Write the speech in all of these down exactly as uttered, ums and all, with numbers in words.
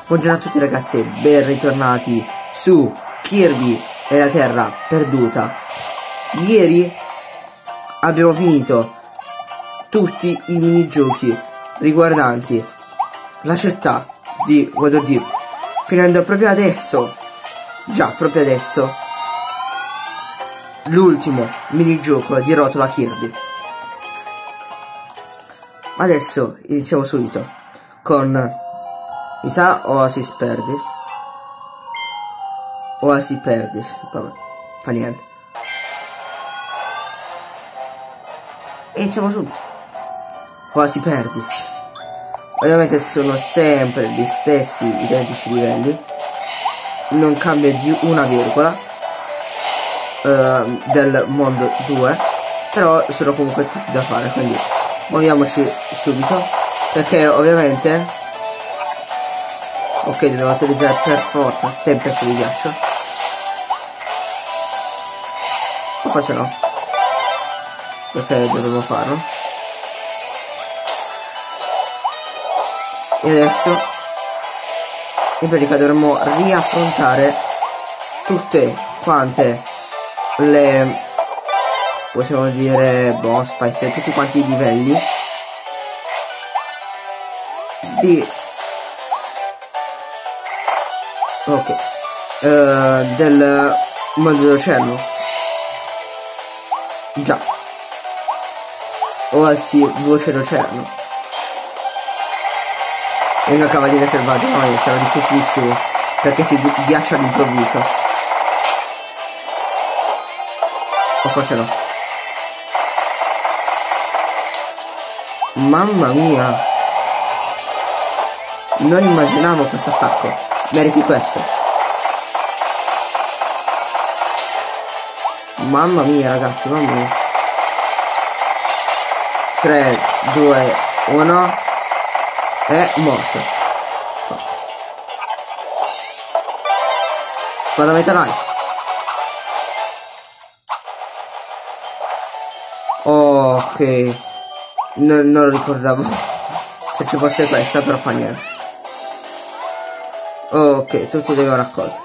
Buongiorno a tutti ragazzi e ben ritornati su Kirby e la Terra Perduta. Ieri abbiamo finito tutti i minigiochi riguardanti la città di Waterdeep, finendo proprio adesso, già proprio adesso, l'ultimo minigioco di Rotola Kirby. Adesso iniziamo subito con, mi sa, Oasis Perdis. Oasis Perdis, vabbè, fa niente. Iniziamo subito. Oasis Perdis. Ovviamente sono sempre gli stessi identici livelli, non cambia di una virgola uh, del mondo due, però sono comunque tutti da fare, quindi muoviamoci subito, perché ovviamente ok, dobbiamo utilizzare per forza tempeste di ghiaccio, o forse no, perché dovremmo farlo. E adesso in pratica dovremmo riaffrontare tutte quante le, possiamo dire, boss fight, tutti quanti i livelli di ok uh, del mondo dell'oceano. Già, Oasi voce d'oceano. Venga cavaliere selvaggio, no, sarà difficilissimo perché si ghiaccia all'improvviso. O forse no. Mamma mia, non immaginavo questo attacco. Meriti questo. Mamma mia ragazzi, mamma mia. tre, due, uno è morto. Spada metallite. Ok, non, non ricordavo che ci fosse questa, però fa niente. Ok, tutti abbiamo raccolto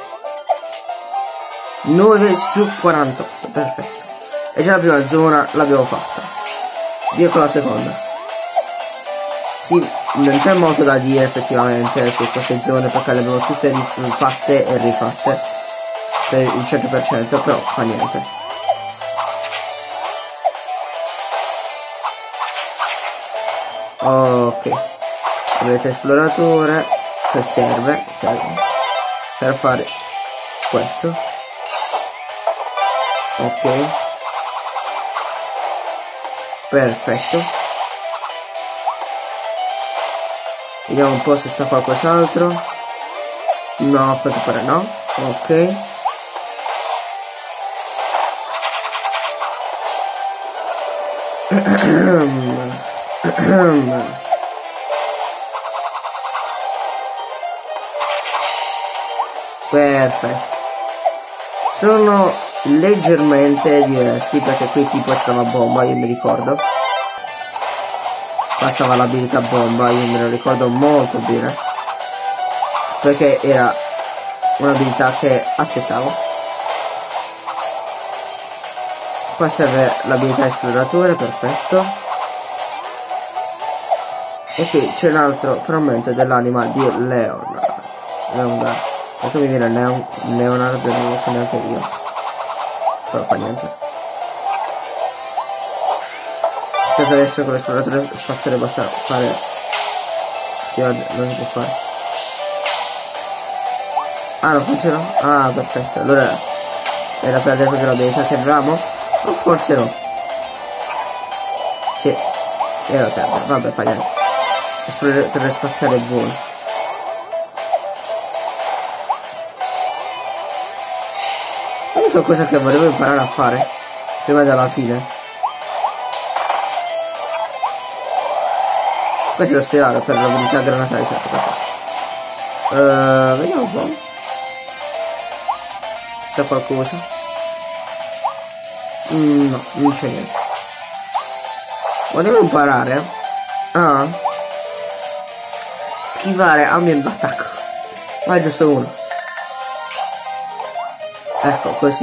nove su quarantotto, perfetto. E già la prima zona l'abbiamo fatta. Via con la seconda. Sì, non c'è molto da dire effettivamente su queste zone, perché le abbiamo tutte fatte e rifatte per il cento per cento, però fa niente. Ok, avete esploratore che serve, serve per fare questo. Ok, perfetto. Vediamo un po' se sta qualcos'altro. No, a quanto pare no. Ok, perfetto. Sono leggermente diversi perché qui tipo stava bomba, io mi ricordo. Qua stava l'abilità bomba, io me lo ricordo molto bene, perché era un'abilità che aspettavo. Qua serve l'abilità esploratore, perfetto. E qui c'è un altro frammento dell'anima di Leonard. Leonard. Perché mi viene Leon Leonard, non lo so neanche io. Però fa niente. Perché adesso con l'esploratore spaziale basta fare. Non si può fare. Ah, non funziona? Ah, perfetto. Allora era per perdere proprio l'abilità che avevamo? O forse no? Sì, era perdere. Vabbè, fa niente. Esploratore spaziale è buono. L'unica cosa che volevo imparare a fare prima della fine, questo è da spirare per l'abilità granataria, certo. Uh, vediamo un po'. C'è qualcosa? Mm, no, non c'è niente. Volevo imparare a schivare ambient attacco. Ma è giusto uno. Ecco, così.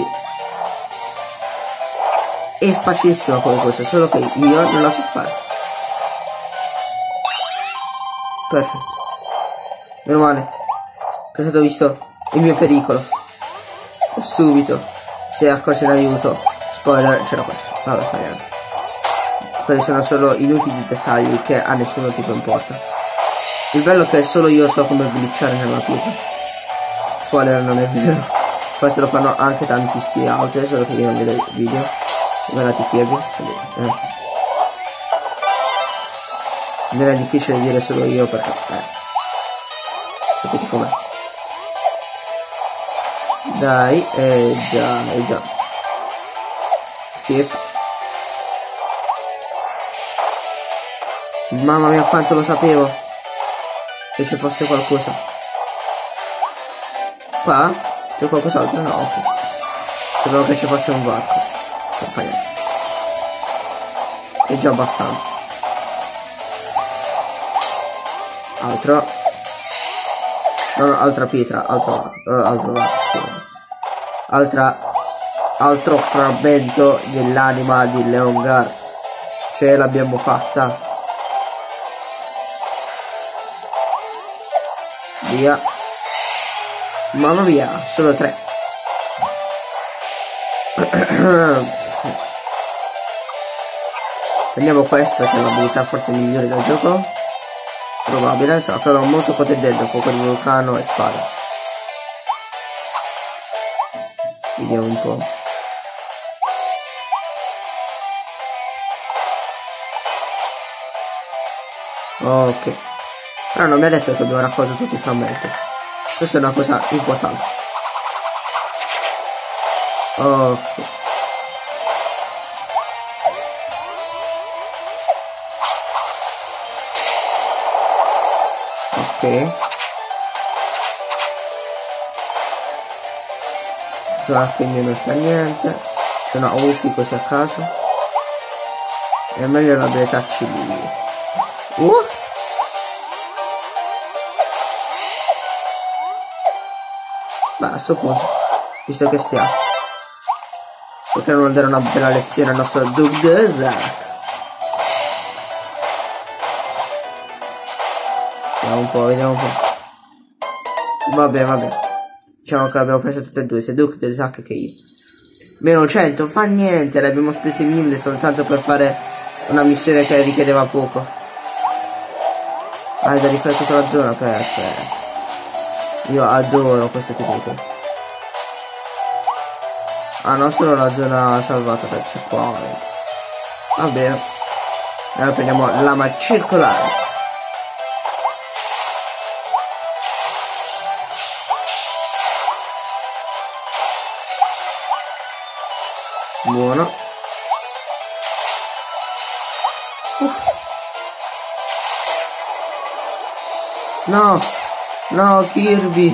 È facilissima come cosa, solo che io non la so fare. Perfetto. Meno male. Che è stato visto il mio pericolo. E subito, se accorge l'aiuto, spoiler, c'era questo. Vabbè, fa niente. Quelli sono solo inutili dettagli che a nessuno tipo importa. Il bello è che solo io so come glitchare nella pietra. Spoiler, non è vero. Questo lo fanno anche tantissimi altri, solo che io non vedo il video. Guardate Kirby. Eh. Non è difficile dire solo io perché... Eh. Sapete com'è. Dai, eh già, eh già. Skip. Mamma mia quanto lo sapevo che ci fosse qualcosa. Qua? C'è qualcos'altro? No, ok. Sapevo che ci fosse un varco. Non fa niente. È già abbastanza. Altro. No, no, altra pietra, altro, uh, altro varco, sì. Altra, altro frammento dell'anima di Leongar. Ce l'abbiamo fatta. Via. Mamma mia, solo tre. Prendiamo questo che è l'abilità forse migliore del gioco. Probabile, sarà solo molto potente del fuoco di vulcano e spada. Vediamo un po'. Ok. Però non mi ha detto che abbiamo raccolto tutti i frammenti. Questa è una cosa importante. Ok. Ok. Qua quindi non sta niente. C'è una Ufi così a caso. È meglio l'abilità civile. Uh! Beh, a sto punto, visto che sia, perché non dare una bella lezione al nostro Duke Desert? Vediamo un po', vediamo un po'. Vabbè, vabbè. Diciamo che l'abbiamo preso tutte e due, sia Duke Desert che io. Meno cento, fa niente, le abbiamo spese mille soltanto per fare una missione che richiedeva poco. Ah, da rifare tutta la zona, perfetto. Io adoro questo tipo di cose. Ah, non solo la zona salvata per checkpoint. Va bene. Allora prendiamo lama circolare. Buono. Uh. No. No, Kirby.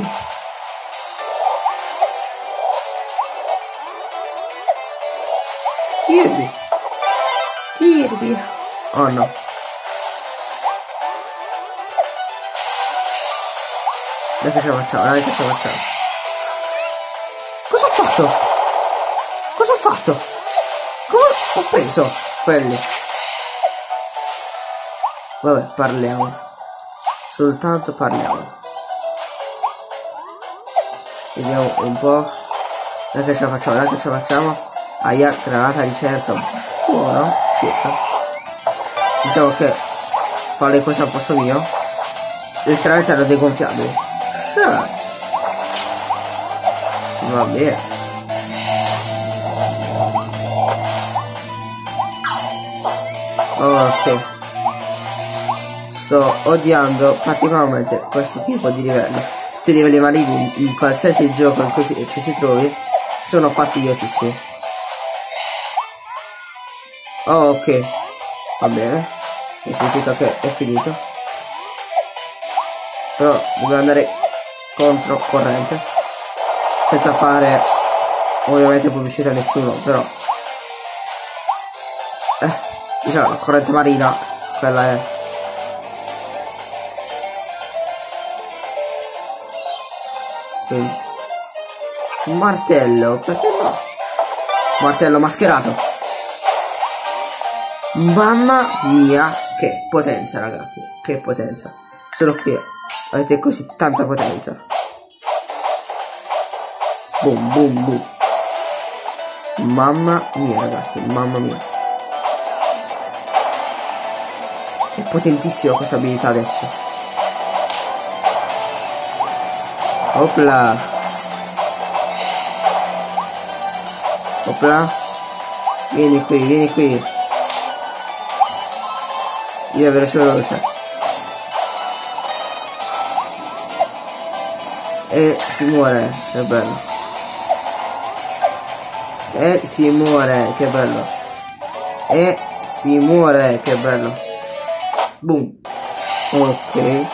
Kirby. Kirby. Oh no. Dai che ce la facciamo, dai che ce la facciamo. Cosa ho fatto? Cosa ho fatto? Come ho preso quelli? Vabbè, parliamo. Soltanto parliamo. Vediamo un po'. Dai che ce la facciamo, dai che ce la facciamo. Aia, granata ricerca. Buono, circa. Diciamo che fa le cose al posto mio. Letteralmente erano degonfiabili. Sure. Va bene. Ok. Sto odiando particolarmente questo tipo di livello. Tutti i livelli marini in qualsiasi gioco in cui ci si trovi sono fastidiosissimi. Oh, ok, va bene, mi significa che è finito, però dobbiamo andare contro corrente senza fare ovviamente pubblicità a nessuno, però eh, diciamo la corrente marina quella è. Quindi. Un martello, perché no? Martello mascherato. Mamma mia, che potenza, ragazzi, che potenza. Solo qui avete così tanta potenza. Boom, boom, boom. Mamma mia, ragazzi, mamma mia. È potentissima questa abilità adesso. Opla. Opla. Vieni qui, vieni qui. Via, veloce, veloce. E si muore, che bello. E si muore, che bello. E si muore, che bello. Boom. Ok.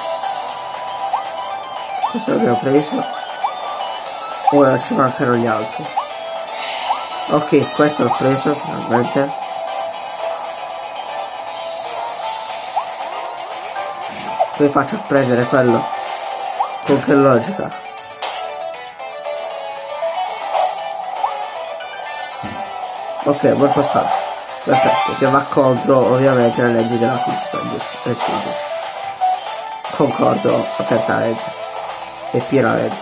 Questo l'abbiamo preso. Ora ci mancano gli altri. Ok, questo l'ho preso finalmente. Poi faccio a prendere quello. Con che logica? Ok, morfo stato. Perfetto, che va contro ovviamente le leggi della fisica, giusto? Eh sì, giusto. Concordo, aperta legge. E piena legge.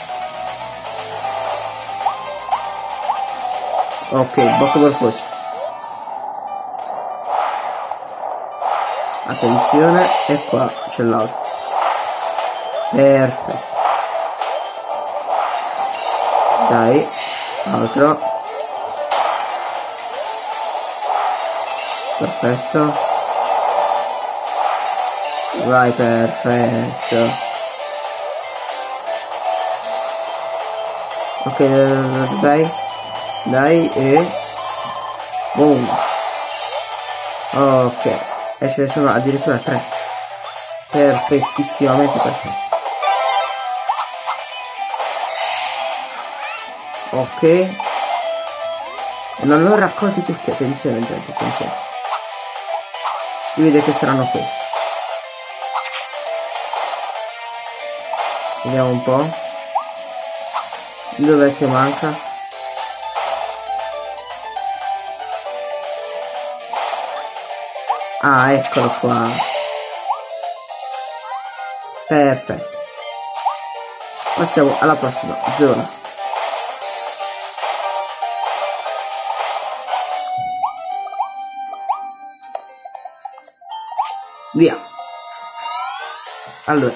Ok, bocco morfosi. Attenzione, e qua c'è l'altro. Perfetto. Dai, altro. Perfetto. Vai, perfetto. Ok, dai. Dai e... boom. Ok. E ce ne sono addirittura tre. Perfettissimamente perfetto. Ok. E non li ho raccolti tutti, attenzione gente, attenzione. Si vede che saranno qui. Vediamo un po'. Dov'è che manca? Ah, eccolo qua. Perfetto. Passiamo alla prossima zona. Via. Allora.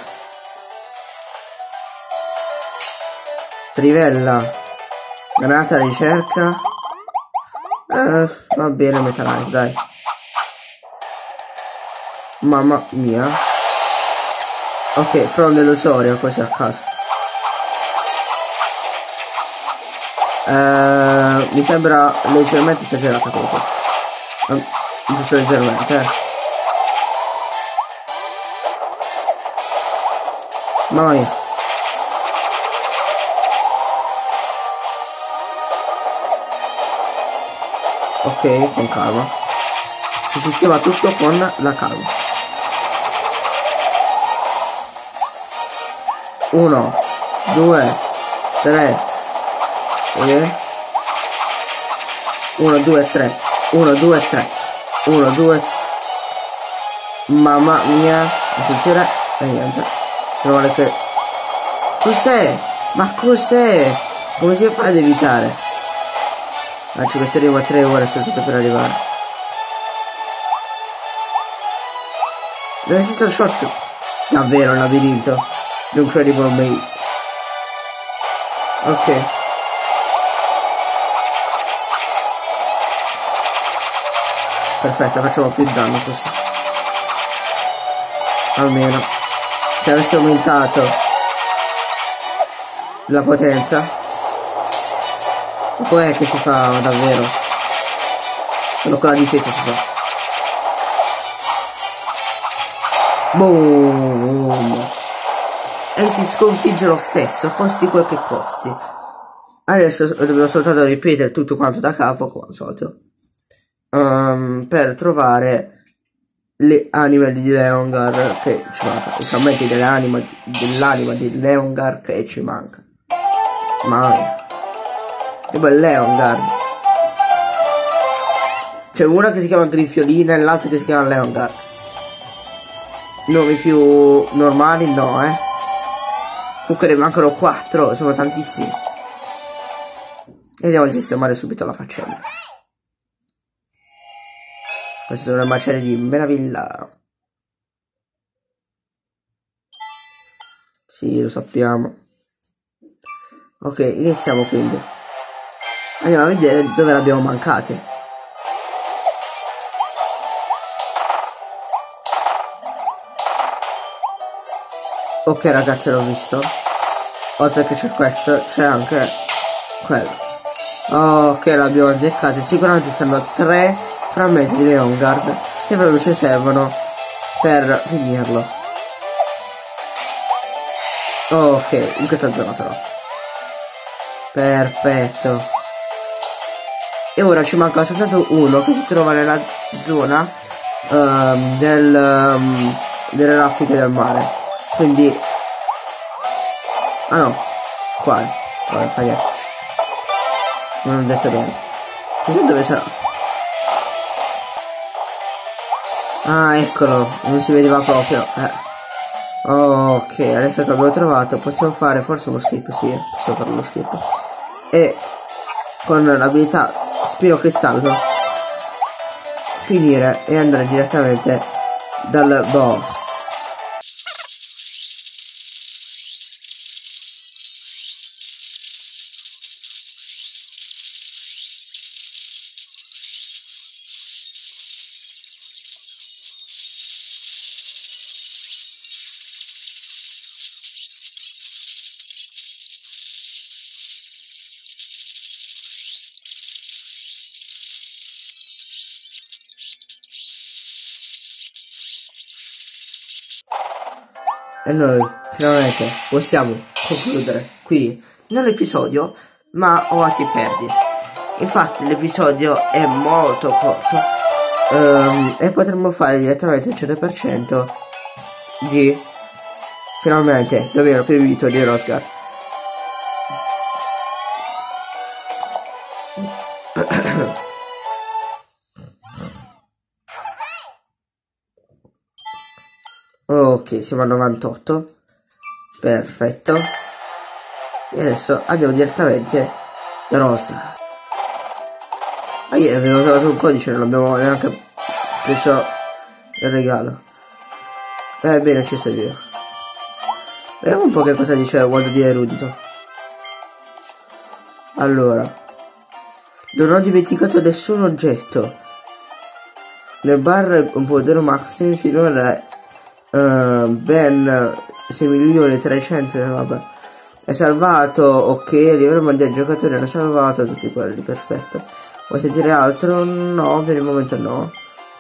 Trivella. Granata ricerca. Eh, va bene, metallare, dai. Mamma mia. Ok, fronde illusorio così a caso. Eh, mi sembra leggermente esagerata come cosa. Eh, giusto leggermente, eh. Mamma mia. Ok, con calma. Si sistema tutto con la calma. Uno, due, tre. E uno, due, tre. Uno, due, tre. Uno, due. Mamma mia. Attenzione. E niente. Vuole che... Cos'è? Ma cos'è? Come si fa ad evitare? Ah, ci metteremo tre ore soltanto per arrivare. Dove esiste il shortcut? Davvero un labirinto? Incredible Maze. Ok. Perfetto, facciamo più danno così. Almeno. Se avessi aumentato la potenza, com'è che si fa davvero? Solo con la difesa si fa. Boom! E si sconfigge lo stesso, costi quel che costi. Adesso dobbiamo soltanto ripetere tutto quanto da capo, come al solito, um, per trovare le anime di Leongar che ci manca, i frammenti dell'anima dell'anima di Leongar che ci manca. Mamma mia. Che bel Leonguard. C'è una che si chiama Grifiolina e l'altra che si chiama Leonguard. Nomi più normali no, eh. Comunque ne mancano quattro, sono tantissimi. E andiamo a sistemare subito la faccenda. Queste sono le macerie di Meraviglia. Sì, lo sappiamo. Ok, iniziamo quindi. Andiamo a vedere dove l'abbiamo mancate. Ok ragazzi, l'ho visto. Oltre che c'è questo, c'è anche quello. Ok, l'abbiamo azzeccato. Sicuramente stanno tre frammenti di Leonguard che proprio ci servono per finirlo. Ok, in questa zona però. Perfetto. E ora ci manca soltanto uno che si trova nella zona uh, del, um, delle raffiche del mare. Quindi... ah no, qua. Vabbè, fa niente. Non ho detto bene. Chissà dove sarà. Ah, eccolo. Non si vedeva proprio. Eh. Ok, adesso che abbiamo trovato possiamo fare forse uno skip, sì, possiamo fare uno skip. E con l'abilità Spiro Cristallo finire e andare direttamente dal boss. E noi finalmente possiamo concludere qui non l'episodio ma Oasi Perdis. Infatti l'episodio è molto corto um, e potremmo fare direttamente il cento per cento di finalmente davvero previsto di Rosgar. Ok, siamo a novantotto. Perfetto. E adesso andiamo direttamente da Rosgar. Ah, ieri avevo trovato un codice, non abbiamo neanche preso il regalo. Eh, bene, ci serviva. Vediamo un po' che cosa dice Waldo di Erudito. Allora, non ho dimenticato nessun oggetto. Nel bar un podero Maxim finora Uh, ben sei milioni trecento, vabbè, è salvato. Ok, a livello mondiale il giocatore era salvato tutti quelli, perfetto. Vuoi sentire altro? No, per il momento no.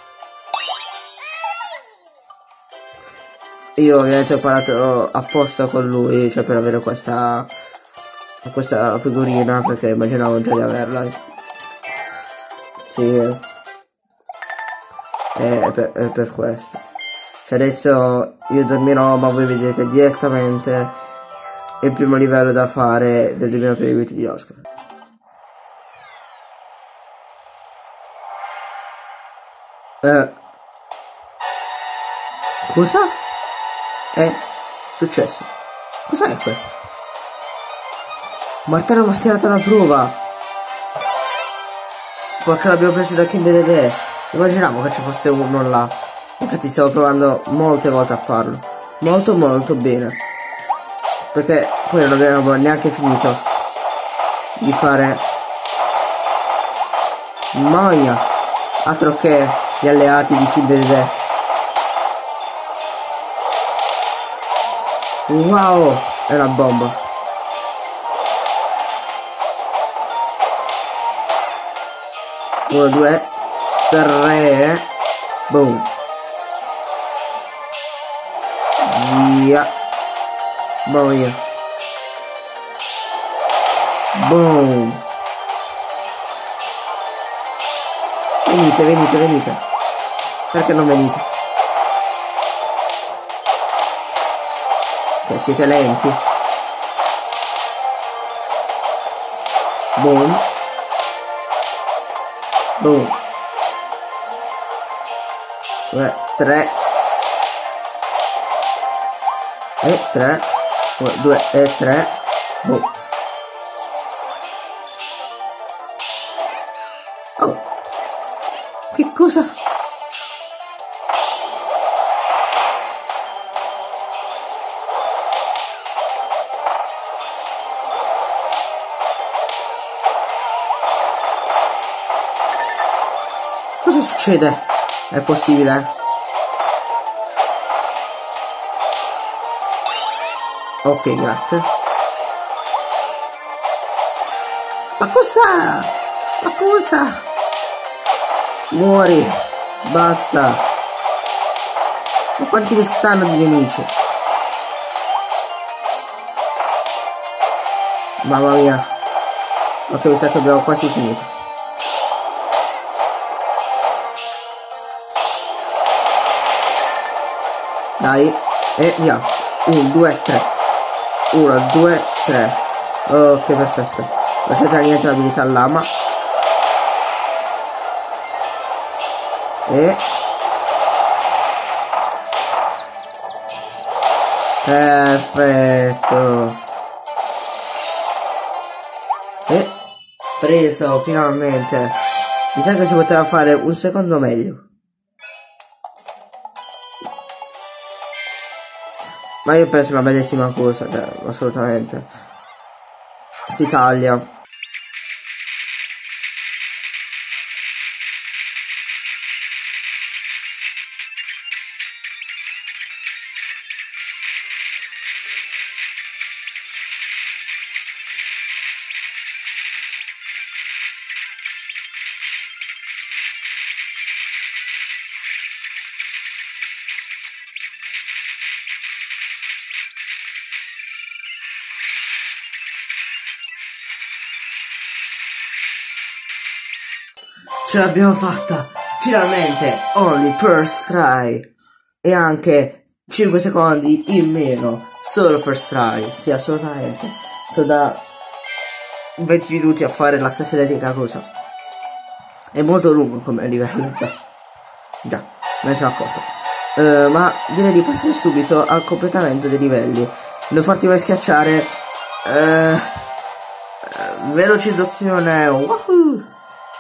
Io ovviamente ho parlato apposta con lui, cioè per avere questa questa figurina, perché immaginavo già di averla. Sì, è per, è per questo. Cioè adesso io dormirò, ma voi vedete direttamente il primo livello da fare del duemila per i video di Oscar. Eh, cosa è successo? Cos'è questo? Martello mascherato alla prova! Perché l'abbiamo preso da Kinder Re. Immaginavo che ci fosse uno là. Infatti stavo provando molte volte a farlo. Molto molto bene. Perché poi non abbiamo neanche finito di fare. Mamma mia. Altro che gli alleati di Kinder Re. Wow. È una bomba. Uno, due, tre. Boom. Via. Boh, via. Boom. Venite, venite, venite. Perché non venite? Che siete lenti. Boom. Boom. due, tre. E tre. due e tre. Boom. Oh. Che cosa? Cosa succede? È possibile? Ok, grazie. Ma cosa? Ma cosa? Muori. Basta. Ma quanti ne stanno di nemici? Mamma mia. Ok, mi sa che abbiamo quasi finito. Dai, e via. uno, due, tre. uno, due, tre. Ok, perfetto. Non c'entra niente l'abilità lama. E perfetto. E preso finalmente. Mi sa che si poteva fare un secondo meglio. Ma io ho preso una bellissima cosa, cioè, assolutamente. Si taglia. Ce l'abbiamo fatta! Finalmente! Only first try! E anche cinque secondi in meno! Solo first try! Sì, assolutamente! Sto da venti minuti a fare la stessa identica cosa. È molto lungo come livello. Già, già, me ne sono accorto. Uh, ma direi di passare subito al completamento dei livelli. Non farti mai schiacciare. Uh, uh, velocizzazione. Woohoo!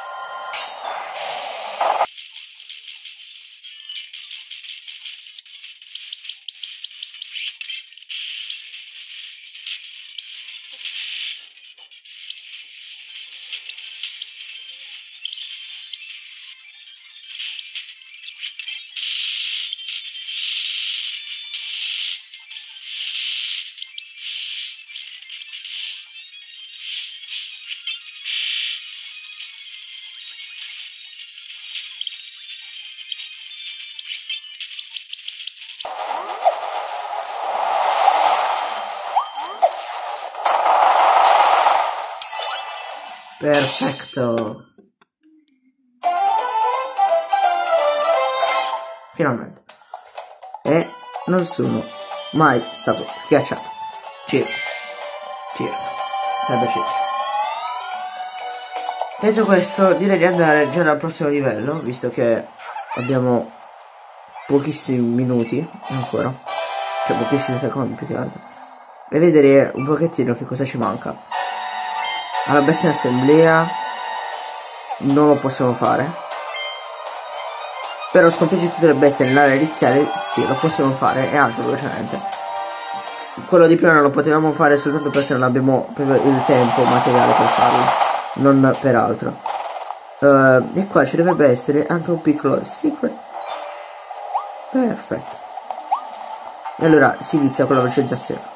Perfetto. Finalmente. E non sono mai stato schiacciato. Circa. Circa. Sempre circa. Detto questo, direi di andare già dal prossimo livello, visto che abbiamo pochissimi minuti ancora. Cioè pochissimi secondi più che altro. E vedere un pochettino che cosa ci manca. Alla bestia in assemblea non lo possiamo fare, però sconfiggere tutte le bestie nell'area iniziale sì, lo possiamo fare, e anche velocemente. Quello di prima non lo potevamo fare soltanto perché non abbiamo il tempo materiale per farlo, non per altro. Uh, e qua ci dovrebbe essere anche un piccolo secret. Perfetto. E allora si inizia con la velocizzazione.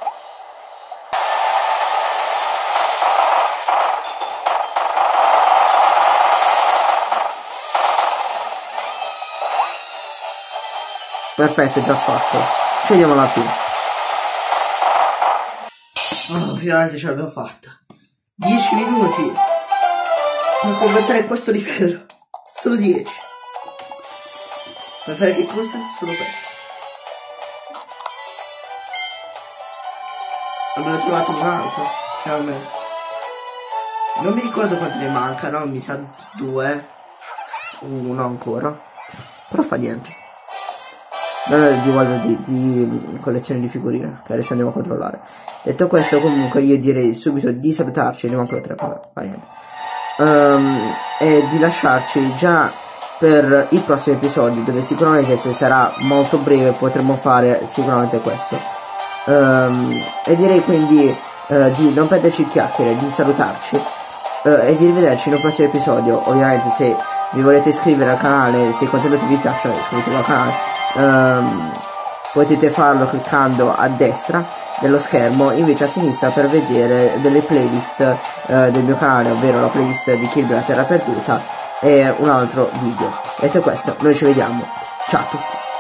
Perfetto, è già fatto. Ci vediamo alla fine. Oh, finalmente ce l'abbiamo fatta. dieci minuti per completare questo livello. Solo dieci. Per fare che cosa? Solo questo. Abbiamo trovato un altro, finalmente. Non mi ricordo quante ne mancano, mi sa due, uno ancora, però fa niente. Non è di, guarda, di, di collezione di figurine, che adesso andiamo a controllare. Detto questo, comunque io direi subito di salutarci, ne mancano tre, fa niente. Um, e di lasciarci già per i prossimi episodi, dove sicuramente se sarà molto breve potremo fare sicuramente questo. Um, e direi quindi uh, di non perderci chiacchiere, di salutarci uh, e di rivederci in un prossimo episodio. Ovviamente se vi volete iscrivere al canale, se i contenuti vi piacciono, iscrivetevi al canale. Um, potete farlo cliccando a destra dello schermo, invece a sinistra per vedere delle playlist uh, del mio canale, ovvero la playlist di Kirby la Terra Perduta e un altro video. Detto questo, noi ci vediamo, ciao a tutti.